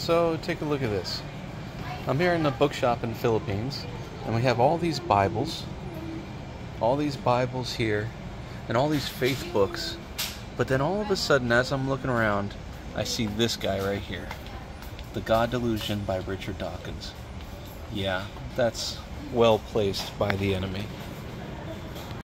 So take a look at this. I'm here in the bookshop in the Philippines, and we have all these Bibles here, and all these faith books. But then all of a sudden, as I'm looking around, I see this guy right here, The God Delusion by Richard Dawkins. Yeah, that's well placed by the enemy.